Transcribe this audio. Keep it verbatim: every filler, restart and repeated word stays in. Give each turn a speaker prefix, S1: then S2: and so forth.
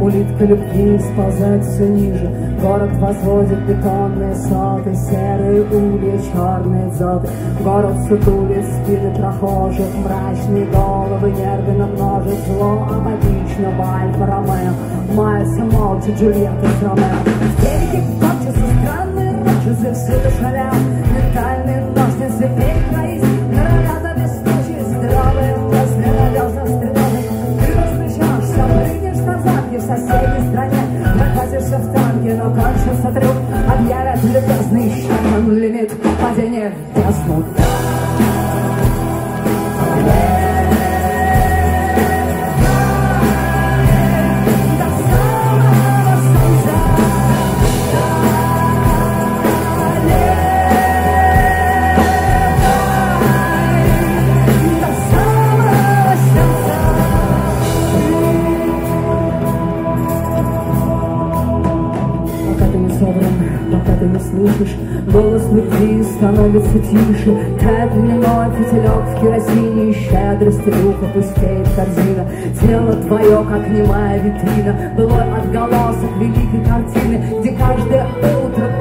S1: улитка любви сползает все ниже. Город возводит бетонные соты, серые улья, черные дзоты. Город сутулит спины прохожих, мрачные головы нервно множит. Зло апатично в Альфа-Ромео, мается молча Джульетта с Ромео. В телеке корчатся странные рожицы, всюду шалят ментальные ножницы. Перекроить норовят обеспечить здоровые мысли, надежно стрелять. Ты размечешься, прыгнешь на замке в соседней стране, прокатишься в танке, но кончится трюк. Объявят любезный Шерман лимит падения в бездну. Пока ты не слышишь, голос любви становится тише. Тает льняной фитилек в керосине, щедрости духа пустеет корзина. Тело твое, как немая витрина, былой отголосок великой картины, где каждое утро